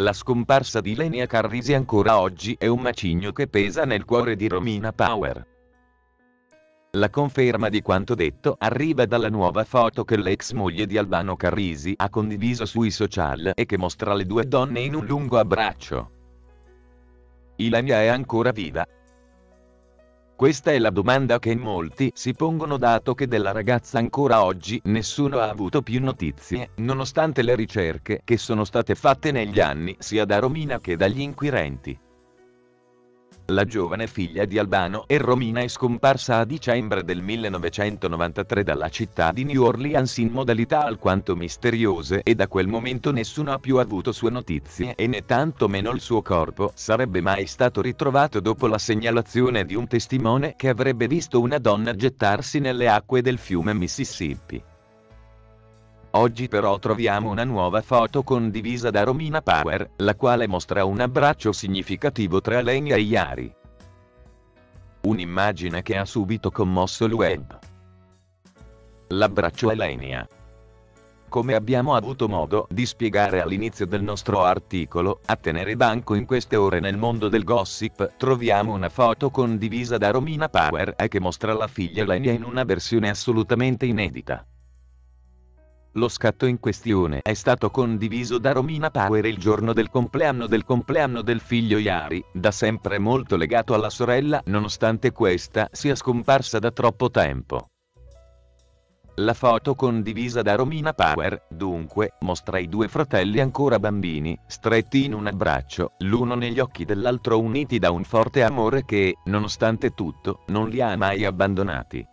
La scomparsa di Lenia Carrisi ancora oggi è un macigno che pesa nel cuore di Romina Power. La conferma di quanto detto arriva dalla nuova foto che l'ex moglie di Albano Carrisi ha condiviso sui social e che mostra le due donne in un lungo abbraccio. Ilenia è ancora viva? Questa è la domanda che in molti si pongono, dato che della ragazza ancora oggi nessuno ha avuto più notizie, nonostante le ricerche che sono state fatte negli anni sia da Romina che dagli inquirenti. La giovane figlia di Albano e Romina è scomparsa a dicembre del 1993 dalla città di New Orleans in modalità alquanto misteriose e da quel momento nessuno ha più avuto sue notizie e né tantomeno il suo corpo sarebbe mai stato ritrovato dopo la segnalazione di un testimone che avrebbe visto una donna gettarsi nelle acque del fiume Mississippi. Oggi però troviamo una nuova foto condivisa da Romina Power, la quale mostra un abbraccio significativo tra Lenia e Yari. Un'immagine che ha subito commosso il web. L'abbraccio a Lenia. Come abbiamo avuto modo di spiegare all'inizio del nostro articolo, a tenere banco in queste ore nel mondo del gossip, troviamo una foto condivisa da Romina Power e che mostra la figlia Lenia in una versione assolutamente inedita. Lo scatto in questione è stato condiviso da Romina Power il giorno del compleanno del figlio Yari, da sempre molto legato alla sorella nonostante questa sia scomparsa da troppo tempo. La foto condivisa da Romina Power, dunque, mostra i due fratelli ancora bambini, stretti in un abbraccio, l'uno negli occhi dell'altro uniti da un forte amore che, nonostante tutto, non li ha mai abbandonati.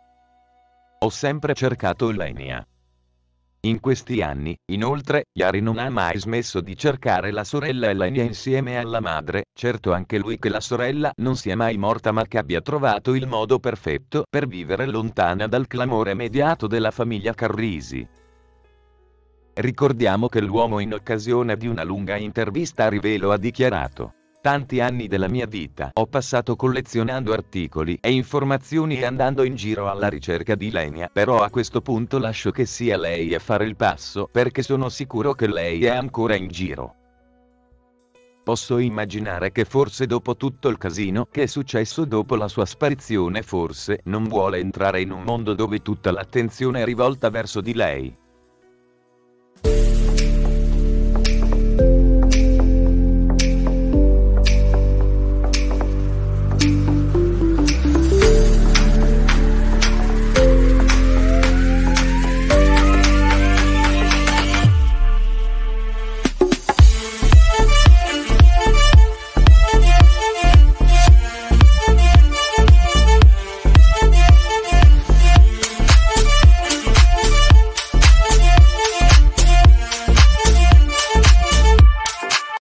Ho sempre cercato Lenia. In questi anni, inoltre, Yari non ha mai smesso di cercare la sorella Lenia insieme alla madre, certo anche lui che la sorella non sia mai morta ma che abbia trovato il modo perfetto per vivere lontana dal clamore mediato della famiglia Carrisi. Ricordiamo che l'uomo in occasione di una lunga intervista a Rivelo ha dichiarato: tanti anni della mia vita ho passato collezionando articoli e informazioni e andando in giro alla ricerca di Lenia, però a questo punto lascio che sia lei a fare il passo perché sono sicuro che lei è ancora in giro. Posso immaginare che forse dopo tutto il casino che è successo dopo la sua sparizione forse non vuole entrare in un mondo dove tutta l'attenzione è rivolta verso di lei.